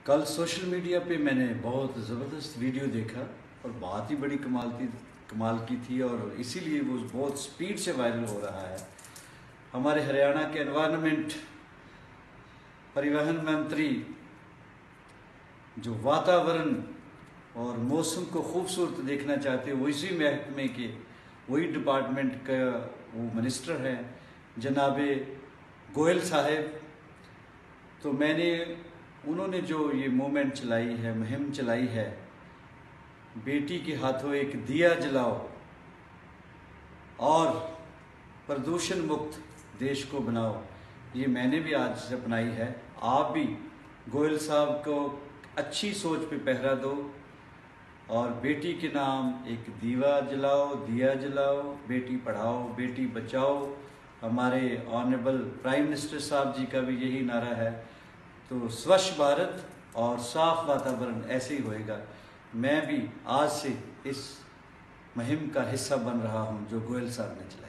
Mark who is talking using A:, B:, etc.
A: कल social media पे मैंने बहुत ज़बरदस्त वीडियो देखा और बात ही बड़ी कमाल की थी और इसीलिए वो बहुत स्पीड से वायरल हो रहा है। हमारे हरियाणा के एनवायरनमेंट परिवहन मंत्री जो वातावरण और मौसम को खूबसूरत देखना चाहते हैं, वो इसी महकमे के वही डिपार्टमेंट का वो मिनिस्टर हैं जनाबे गोयल साहब। तो उन्होंने जो ये मूवमेंट चलाई है, मुहिम चलाई है, बेटी के हाथों एक दिया जलाओ और प्रदूषण मुक्त देश को बनाओ, ये मैंने भी आज से अपनाई है। आप भी गोयल साहब को अच्छी सोच पे पहरा दो और बेटी के नाम एक दिया जलाओ, बेटी पढ़ाओ बेटी बचाओ। हमारे ऑनरेबल प्राइम मिनिस्टर साहब जी का भी यही नारा है। तो स्वच्छ भारत और साफ वातावरण ऐसे ही होएगा। मैं भी आज से इस मुहिम का हिस्सा बन रहा हूं जो गोयल साहब ने चलाई।